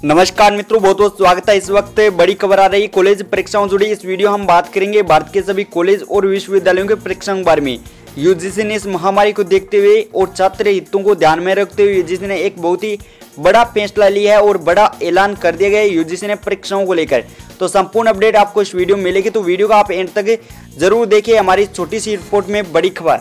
नमस्कार मित्रों, बहुत बहुत स्वागत है। इस वक्त बड़ी खबर आ रही है कॉलेज परीक्षाओं जुड़ी। इस वीडियो हम बात करेंगे भारत के सभी कॉलेज और विश्वविद्यालयों के परीक्षाओं के बारे में। यूजीसी ने इस महामारी को देखते हुए और छात्र हितों को ध्यान में रखते हुए यूजीसी ने एक बहुत ही बड़ा फैसला लिया है और बड़ा ऐलान कर दिया गया है यूजीसी ने परीक्षाओं को लेकर। तो संपूर्ण अपडेट आपको इस वीडियो में मिलेगी, तो वीडियो को आप एंड तक जरूर देखिए। हमारी छोटी सी रिपोर्ट में बड़ी खबर,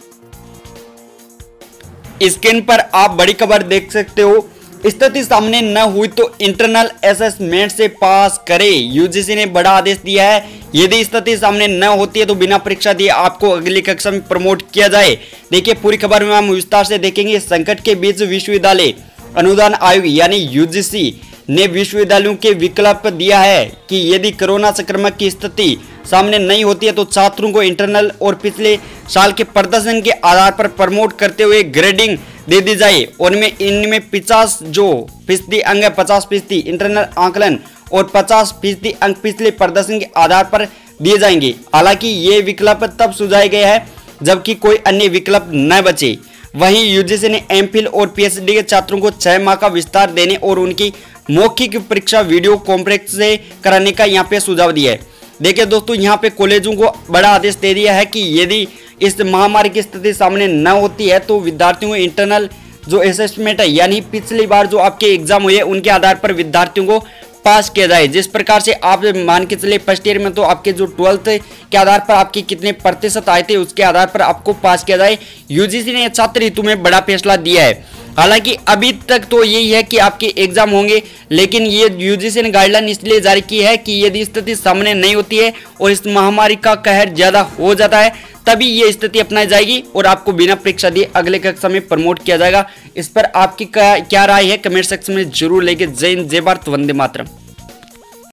स्क्रीन पर आप बड़ी खबर देख सकते हो। स्थिति सामने न हुई तो इंटरनल असेसमेंट से पास करे, यूजीसी ने बड़ा आदेश दिया है। यदि स्थिति सामने न होती है तो बिना परीक्षा दिए आपको अगली कक्षा में प्रमोट किया जाए। देखिए पूरी खबर में हम विस्तार से देखेंगे। संकट के बीच विश्वविद्यालय अनुदान आयोग यानी यूजीसी ने विश्वविद्यालयों के विकल्प दिया है कि यदि कोरोना संक्रमण की स्थिति सामने नहीं होती है तो छात्रों को इंटरनल और पिछले साल के प्रदर्शन के आधार पर प्रमोट करते हुए ग्रेडिंग दे दी जाए। उनमें इनमें 50% अंक 50% इंटरनल आकलन और 50% अंक पिछले प्रदर्शन के आधार पर दिए जाएंगे। हालांकि ये विकल्प तब सुझाए गए हैं जबकि कोई अन्य विकल्प न बचे। वहीं यूजीसी ने एमफिल और पीएचडी के छात्रों को 6 माह का विस्तार देने और उनकी मौखिक परीक्षा वीडियो कॉन्फ्रेंस से कराने का यहाँ पे सुझाव दिया है। देखिए दोस्तों, यहाँ पे कॉलेजों को बड़ा आदेश दे दिया है कि यदि इस महामारी की स्थिति सामने न होती है तो विद्यार्थियों को इंटरनल जो असेसमेंट है यानी पिछली बार जो आपके एग्जाम हुए उनके आधार पर विद्यार्थियों को पास किया जाए। जिस प्रकार से आप मान के चले फर्स्ट ईयर में तो आपके जो 12th के आधार पर आपके कितने प्रतिशत आए थे उसके आधार पर आपको पास किया जाए। यूजीसी ने छात्र हितों में बड़ा फैसला दिया है। हालांकि अभी तक तो यही है कि आपके एग्जाम होंगे, लेकिन ये यूजीसी ने गाइडलाइन इसलिए जारी की है कि यदि स्थिति सामने नहीं होती है और इस महामारी का कहर ज्यादा हो जाता है तभी ये स्थिति अपनाई जाएगी और आपको बिना परीक्षा दिए अगले कक्षा में प्रमोट किया जाएगा। इस पर आपकी क्या राय है कमेंट सेक्शन में जरूर लेके। जय हिंद, जय भारत, वंदे मातरम।